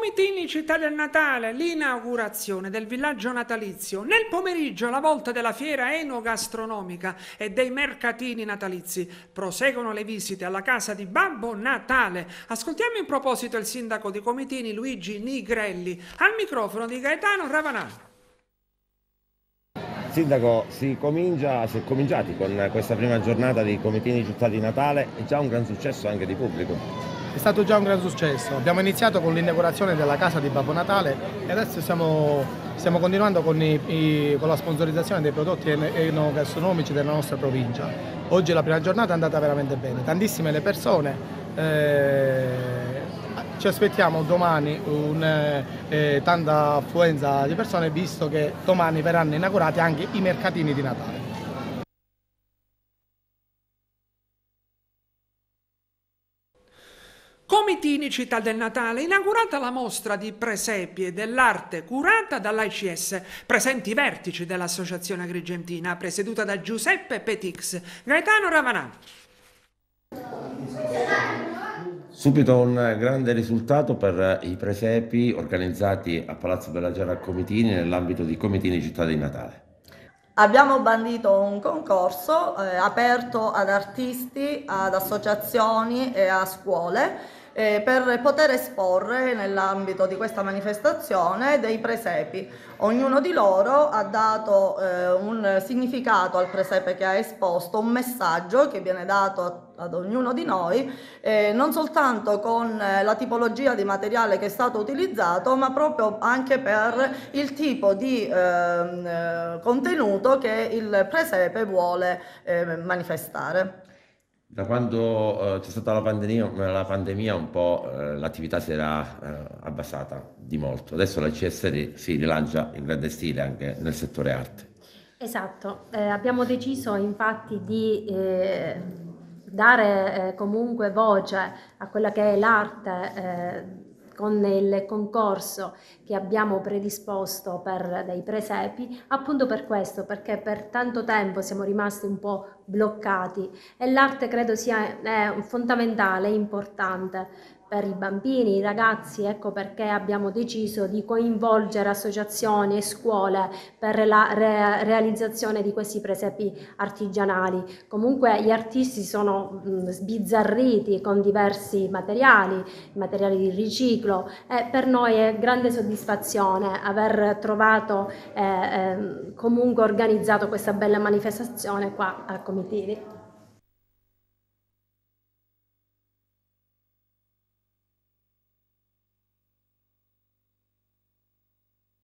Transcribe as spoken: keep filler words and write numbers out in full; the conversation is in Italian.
Comitini Città del Natale, l'inaugurazione del villaggio natalizio. Nel pomeriggio la volta della fiera enogastronomica e dei mercatini natalizi. Proseguono le visite alla casa di Babbo Natale. Ascoltiamo in proposito il sindaco di Comitini Luigi Nigrelli al microfono di Gaetano Ravanà. Sindaco, si comincia, si è cominciati con questa prima giornata di Comitini Città di Natale, è già un gran successo anche di pubblico. È stato già un gran successo, abbiamo iniziato con l'inaugurazione della casa di Babbo Natale e adesso stiamo, stiamo continuando con, i, i, con la sponsorizzazione dei prodotti enogastronomici della nostra provincia. Oggi la prima giornata è andata veramente bene, tantissime le persone, eh, ci aspettiamo domani un, eh, tanta affluenza di persone visto che domani verranno inaugurati anche i mercatini di Natale. Comitini Città del Natale, inaugurata la mostra di presepi e dell'arte curata dall'A I C S, presenti i vertici dell'Associazione Agrigentina, presieduta da Giuseppe Petix. Gaetano Ravanà. Subito un grande risultato per i presepi organizzati a Palazzo Bella Gera a Comitini nell'ambito di Comitini Città di Natale. Abbiamo bandito un concorso eh, aperto ad artisti, ad associazioni e a scuole eh, per poter esporre nell'ambito di questa manifestazione dei presepi. Ognuno di loro ha dato eh, un significato al presepe che ha esposto, un messaggio che viene dato ad ognuno di noi, eh, non soltanto con eh, la tipologia di materiale che è stato utilizzato, ma proprio anche per il tipo di eh, contenuto che il presepe vuole eh, manifestare. Da quando eh, c'è stata la pandemia, la pandemia un po' eh, l'attività si era eh, abbassata di molto. Adesso la I C S R si rilancia in grande stile anche nel settore arte. Esatto, eh, abbiamo deciso infatti di eh, dare eh, comunque voce a quella che è l'arte eh, con il concorso che abbiamo predisposto per dei presepi, appunto per questo, perché per tanto tempo siamo rimasti un po' bloccati e l'arte credo sia è fondamentale, importante per i bambini, i ragazzi, ecco perché abbiamo deciso di coinvolgere associazioni e scuole per la re realizzazione di questi presepi artigianali. Comunque gli artisti sono mh, sbizzarriti con diversi materiali, materiali di riciclo e per noi è grande soddisfazione aver trovato e eh, eh, comunque organizzato questa bella manifestazione qua a Comitini.